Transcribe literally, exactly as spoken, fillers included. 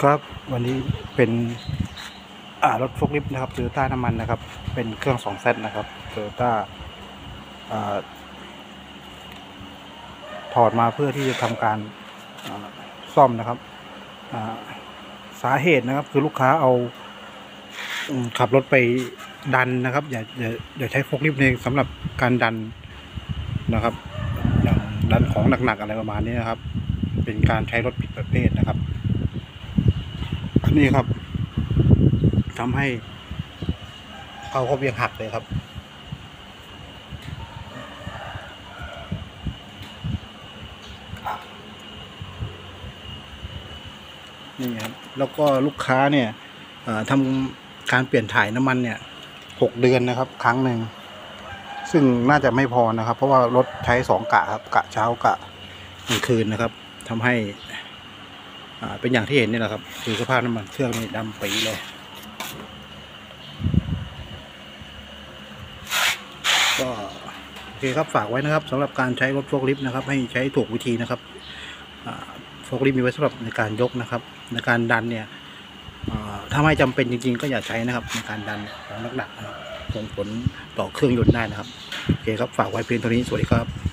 ครับวันนี้เป็นอ่ารถโฟล์คลิฟต์นะครับโตโยต้าน้ำมันนะครับเป็นเครื่อง สอง แซด นะครับโตโยต้าอ่าถอดมาเพื่อที่จะทำการซ่อมนะครับสาเหตุนะครับคือลูกค้าเอาขับรถไปดันนะครับอย่าอย่าอย่าใช้โฟล์คลิฟต์ในสำหรับการดันนะครับอย่างดันของหนักๆอะไรประมาณนี้นะครับเป็นการใช้รถผิดประเภทนะครับนี่ครับทำให้เขาเขาเวียงหักเลยครับนี่ครับแล้วก็ลูกค้าเนี่ยทำการเปลี่ยนถ่ายน้ำมันเนี่ยหกเดือนนะครับครั้งหนึ่งซึ่งน่าจะไม่พอนะครับเพราะว่ารถใช้สองกะครับกะเช้ากะกลางคืนนะครับทำให้เป็นอย่างที่เห็นนี่แหละครับคือสภาพน้ำมันเครื่องนี่ดำปีเลยก็โอเคครับฝากไว้นะครับสำหรับการใช้รถโฟล์คลิฟต์นะครับให้ใช้ถูกวิธีนะครับโฟล์คลิฟต์มีไว้สำหรับในการยกนะครับในการดันเนี่ยถ้าไม่จำเป็นจริงๆก็อย่าใช้นะครับในการดันของหนักๆนะครับส่งผลต่อเครื่องยนต์ได้นะครับโอเคครับฝากไว้เพียงเท่านี้สวัสดีครับ